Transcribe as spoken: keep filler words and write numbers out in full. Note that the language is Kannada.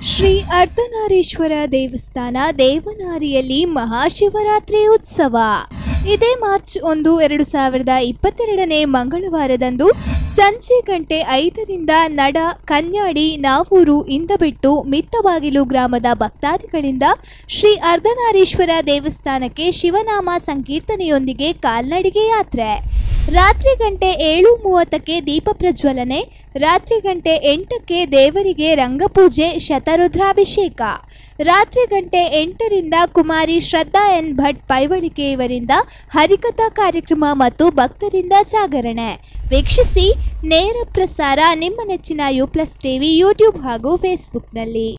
ಶ್ರೀ ಅರ್ಧನಾರೀಶ್ವರ ದೇವಸ್ಥಾನ ದೇವನಾರಿಯಲ್ಲಿ ಮಹಾಶಿವರಾತ್ರಿ ಉತ್ಸವ ಇದೇ ಮಾರ್ಚ್ ಒಂದು ಎರಡು ಸಾವಿರದ ಇಪ್ಪತ್ತೆರಡನೇ ಮಂಗಳವಾರದಂದು ಸಂಜೆ ಗಂಟೆ ಐದರಿಂದ ನಡ ಕನ್ಯಾಡಿ ನಾವೂರು ಇಂದಬಿಟ್ಟು ಮಿತ್ತಬಾಗಿಲು ಗ್ರಾಮದ ಭಕ್ತಾದಿಗಳಿಂದ ಶ್ರೀ ಅರ್ಧನಾರೀಶ್ವರ ದೇವಸ್ಥಾನಕ್ಕೆ ಶಿವನಾಮ ಸಂಕೀರ್ತನೆಯೊಂದಿಗೆ ಕಾಲ್ನಡಿಗೆ ಯಾತ್ರೆ. ರಾತ್ರಿ ಗಂಟೆ ಏಳು ಮೂವತ್ತಕ್ಕೆ ದೀಪ ಪ್ರಜ್ವಲನೆ, ರಾತ್ರಿ ಗಂಟೆ ಎಂಟಕ್ಕೆ ದೇವರಿಗೆ ರಂಗಪೂಜೆ ಶತರುದ್ರಾಭಿಷೇಕ, ರಾತ್ರಿ ಗಂಟೆ ಎಂಟರಿಂದ ಕುಮಾರಿ ಶ್ರದ್ಧಾ ಎನ್ ಭಟ್ ಪೈವಳಿಕೆ ಇವರಿಂದ ಹರಿಕಥಾ ಕಾರ್ಯಕ್ರಮ ಮತ್ತು ಭಕ್ತರಿಂದ ಜಾಗರಣೆ. ವೀಕ್ಷಿಸಿ ನೇರ ಪ್ರಸಾರ ನಿಮ್ಮ ನೆಚ್ಚಿನ ಯು ಪ್ಲಸ್ ಟಿವಿ ಯೂಟ್ಯೂಬ್ ಹಾಗೂ ಫೇಸ್ಬುಕ್ನಲ್ಲಿ.